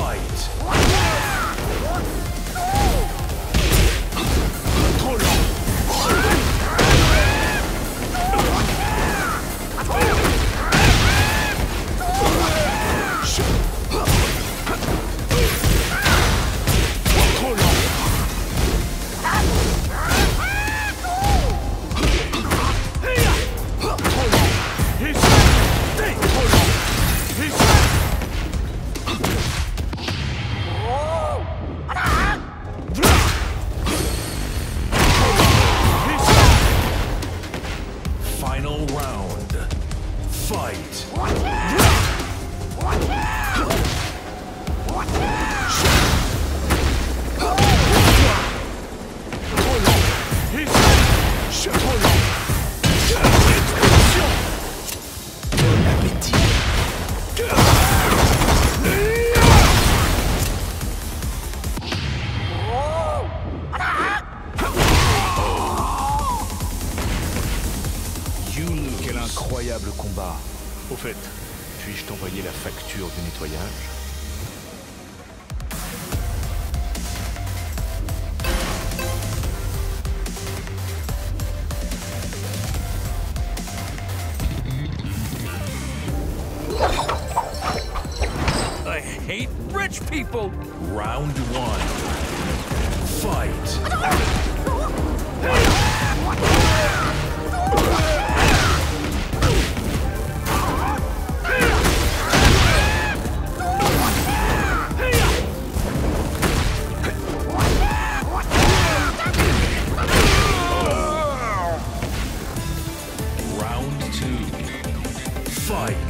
Trop lent. Final round. Fight. Quel incroyable combat. Au fait, puis-je t'envoyer la facture du nettoyage? I hate rich people! Round 1. Fight! Round 2. Fight!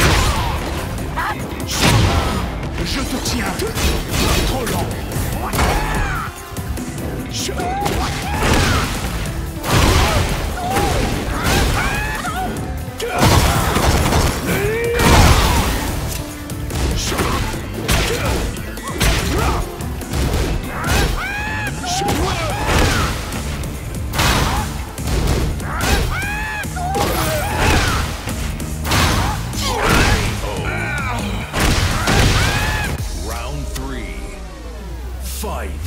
Je te tiens! Trop lent! Round 3. Fight!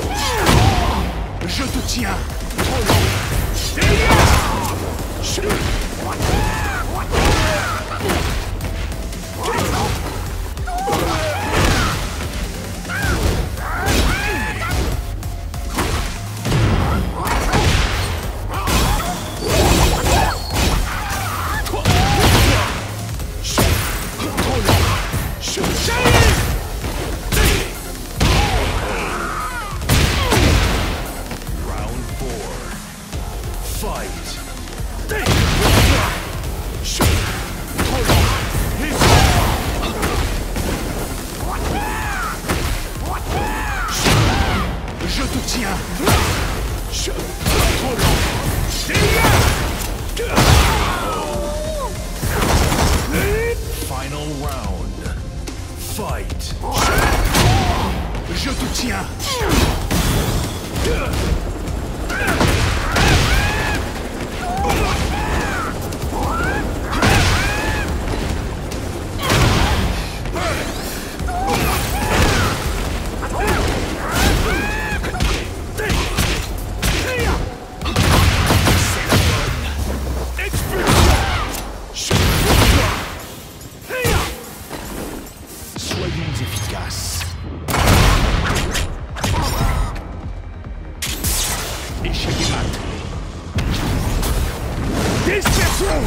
Je te tiens! Trop lent! Round 4. Fight! Je te tiens! Trop lent! Final round. Fight! Je te tiens! Soyons efficaces. Échec et mat. Dispersion!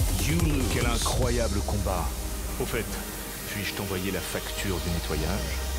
Yulu, quel incroyable combat. Au fait, puis-je t'envoyer la facture du nettoyage?